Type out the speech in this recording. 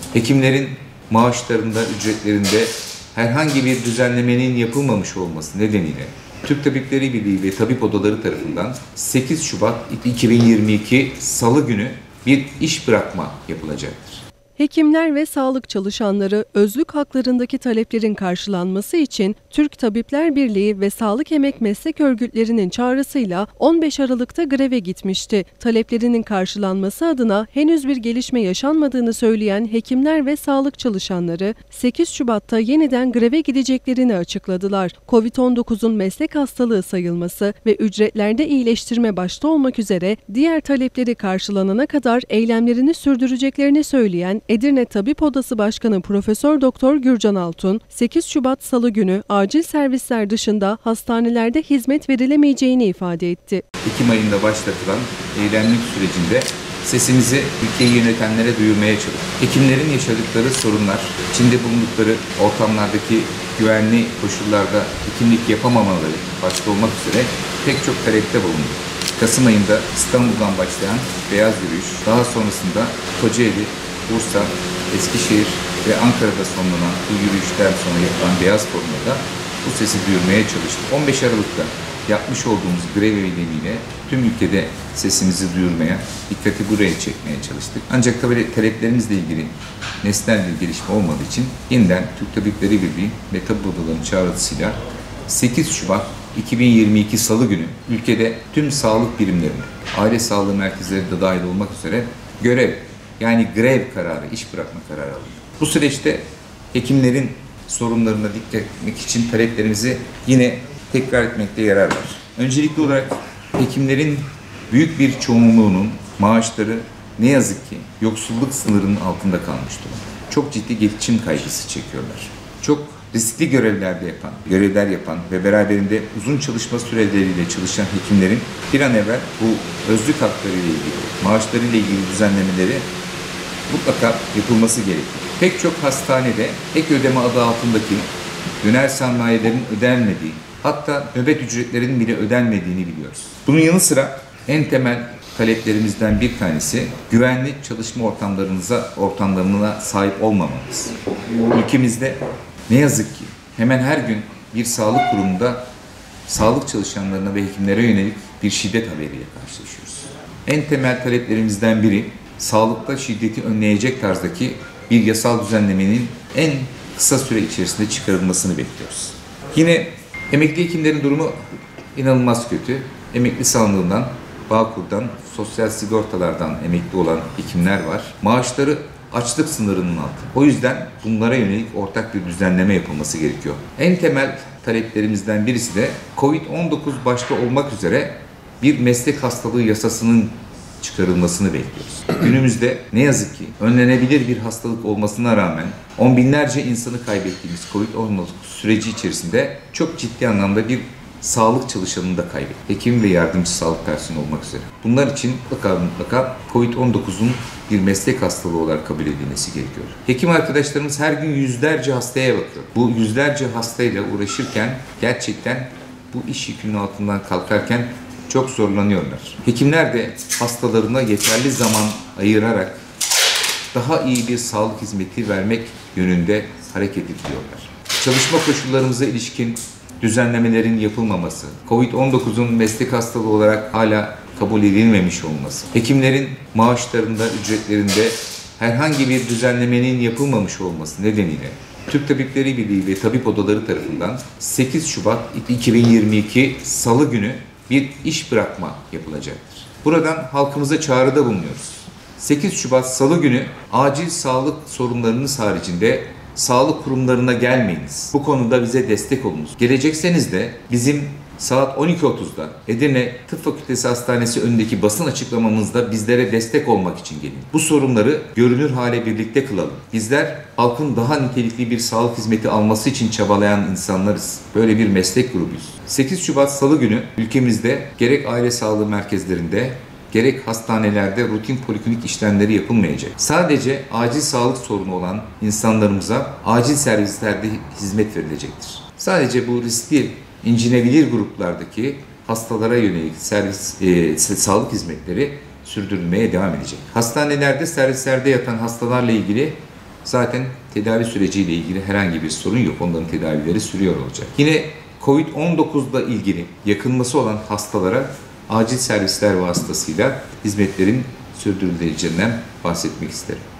Hekimlerin maaşlarında, ücretlerinde herhangi bir düzenlemenin yapılmamış olması nedeniyle Türk Tabipleri Birliği ve Tabip Odaları tarafından 8 Şubat 2022 Salı günü bir iş bırakma yapılacaktır. Hekimler ve sağlık çalışanları özlük haklarındaki taleplerin karşılanması için Türk Tabipler Birliği ve Sağlık Emek Meslek Örgütleri'nin çağrısıyla 15 Aralık'ta greve gitmişti. Taleplerinin karşılanması adına henüz bir gelişme yaşanmadığını söyleyen hekimler ve sağlık çalışanları 8 Şubat'ta yeniden greve gideceklerini açıkladılar. Covid-19'un meslek hastalığı sayılması ve ücretlerde iyileştirme başta olmak üzere diğer talepleri karşılanana kadar eylemlerini sürdüreceklerini söyleyen Edirne Tabip Odası Başkanı Profesör Doktor Gürcan Altun, 8 Şubat Salı günü acil servisler dışında hastanelerde hizmet verilemeyeceğini ifade etti. Ekim ayında başlatılan eylemlik sürecinde sesimizi ülkeyi yönetenlere duyurmaya çalıştık. Hekimlerin yaşadıkları sorunlar, içinde bulundukları ortamlardaki güvenli koşullarda hekimlik yapamamaları başta olmak üzere pek çok talepte bulundu. Kasım ayında İstanbul'dan başlayan beyaz yürüyüş, daha sonrasında Kocaeli, Bursa, Eskişehir ve Ankara'da sonlanan bu yürüyüşten sonra yapılan Beyaz Forum'da da bu sesi duyurmaya çalıştık. 15 Aralık'ta yapmış olduğumuz grev eylemiyle tüm ülkede sesimizi duyurmaya, dikkati buraya çekmeye çalıştık. Ancak tabii taleplerimizle ilgili nesnel bir gelişme olmadığı için yeniden Türk Tabipleri Birliği ve Tabip Odaları'nın çağrısıyla 8 Şubat 2022 Salı günü ülkede tüm sağlık birimlerinde, aile sağlığı merkezleri de dahil olmak üzere görev, yani grev kararı, iş bırakma kararı alındı. Bu süreçte hekimlerin sorunlarına dikkat etmek için taleplerimizi yine tekrar etmekte yarar var. Öncelikli olarak hekimlerin büyük bir çoğunluğunun maaşları ne yazık ki yoksulluk sınırının altında kalmış durumda. Çok ciddi geçim kaygısı çekiyorlar. Çok riskli görevler yapan ve beraberinde uzun çalışma süreleriyle çalışan hekimlerin bir an evvel bu özlük hakları ile ilgili, maaşları ile ilgili düzenlemeleri mutlaka yapılması gerekiyor. Pek çok hastanede ek ödeme adı altındaki döner sermayelerin ödenmediği, hatta nöbet ücretlerinin bile ödenmediğini biliyoruz. Bunun yanı sıra en temel taleplerimizden bir tanesi güvenli çalışma ortamlarına sahip olmamamız. Ülkemizde ne yazık ki hemen her gün bir sağlık kurumunda sağlık çalışanlarına ve hekimlere yönelik bir şiddet haberiyle karşılaşıyoruz. En temel taleplerimizden biri sağlıkta şiddeti önleyecek tarzdaki bir yasal düzenlemenin en kısa süre içerisinde çıkarılmasını bekliyoruz. Yine emekli hekimlerin durumu inanılmaz kötü. Emekli sandığından, Bağkur'dan, sosyal sigortalardan emekli olan hekimler var. Maaşları açlık sınırının altında. O yüzden bunlara yönelik ortak bir düzenleme yapılması gerekiyor. En temel taleplerimizden birisi de Covid-19 başta olmak üzere bir meslek hastalığı yasasının çıkarılmasını bekliyoruz. Günümüzde ne yazık ki önlenebilir bir hastalık olmasına rağmen on binlerce insanı kaybettiğimiz Covid-19 süreci içerisinde çok ciddi anlamda bir sağlık çalışanını da kaybettik. Hekim ve yardımcı sağlık personeli olmak üzere. Bunlar için mutlaka Covid-19'un bir meslek hastalığı olarak kabul edilmesi gerekiyor. Hekim arkadaşlarımız her gün yüzlerce hastaya bakıyor. Bu yüzlerce hastayla uğraşırken gerçekten bu iş yükünün altından kalkarken çok zorlanıyorlar. Hekimler de hastalarına yeterli zaman ayırarak daha iyi bir sağlık hizmeti vermek yönünde hareket ediyorlar. Çalışma koşullarımıza ilişkin düzenlemelerin yapılmaması, Covid-19'un meslek hastalığı olarak hala kabul edilmemiş olması, hekimlerin maaşlarında, ücretlerinde herhangi bir düzenlemenin yapılmamış olması nedeniyle Türk Tabipleri Birliği ve Tabip Odaları tarafından 8 Şubat 2022 Salı günü bir iş bırakma yapılacaktır. Buradan halkımıza çağrıda bulunuyoruz. 8 Şubat Salı günü acil sağlık sorunlarınız haricinde sağlık kurumlarına gelmeyiniz. Bu konuda bize destek olunuz. Gelecekseniz de bizim saat 12.30'da Edirne Tıp Fakültesi Hastanesi önündeki basın açıklamamızda bizlere destek olmak için gelin. Bu sorunları görünür hale birlikte kılalım. Bizler halkın daha nitelikli bir sağlık hizmeti alması için çabalayan insanlarız. Böyle bir meslek grubuyuz. 8 Şubat Salı günü ülkemizde gerek aile sağlığı merkezlerinde gerek hastanelerde rutin poliklinik işlemleri yapılmayacak. Sadece acil sağlık sorunu olan insanlarımıza acil servislerde hizmet verilecektir. Sadece bu riskli, incinebilir gruplardaki hastalara yönelik sağlık hizmetleri sürdürülmeye devam edecek. Hastanelerde, servislerde yatan hastalarla ilgili zaten tedavi süreciyle ilgili herhangi bir sorun yok. Onların tedavileri sürüyor olacak. Yine COVID-19'la ilgili yakınması olan hastalara acil servisler vasıtasıyla hizmetlerin sürdürüleceğinden bahsetmek isterim.